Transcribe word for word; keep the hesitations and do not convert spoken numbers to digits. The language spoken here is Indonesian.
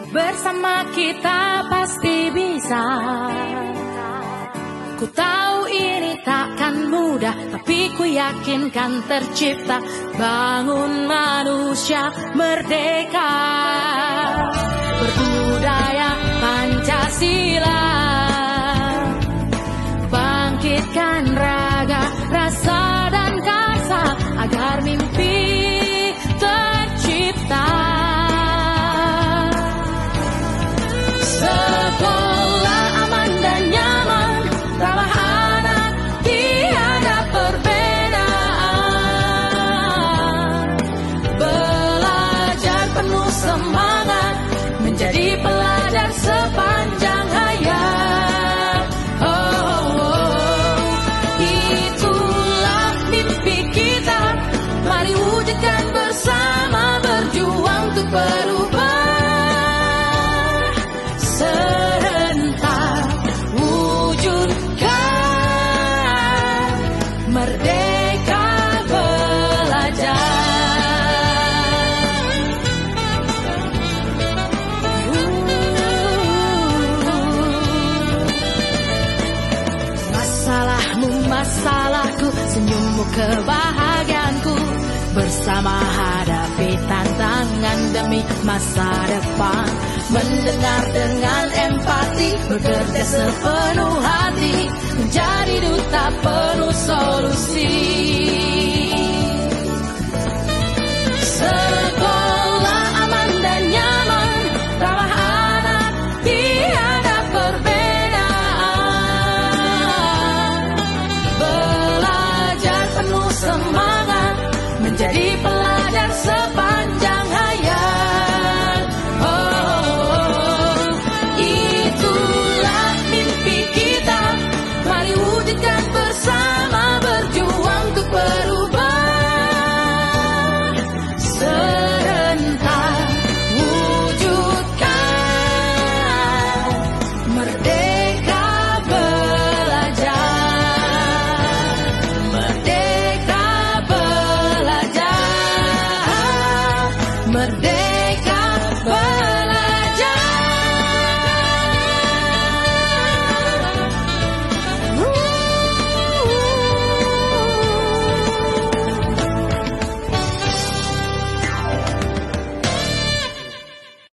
Bersama kita pasti bisa. Ku tahu ini takkan mudah, tapi ku yakin kan tercipta. Bangun manusia merdeka, berbudaya Pancasila. Bangkitkan raga, rasa dan karsa, agar mimpi tercipta. Sekolah aman dan nyaman, ramah anak, tiada perbedaan. Belajar penuh semangat, menjadi pelajar sepanjang hayat. Oh, oh, oh. Itulah mimpi kita, mari wujudkan bersama, berjuang untuk berubah. Serentak wujudkan merdeka belajar. Masalahmu masalahku, senyummu kebahagiaanku. Bersama hadapi tantangan demi masa depan. Mendengar dengan empati, bekerja sepenuh hati, menjadi duta penuh solusi.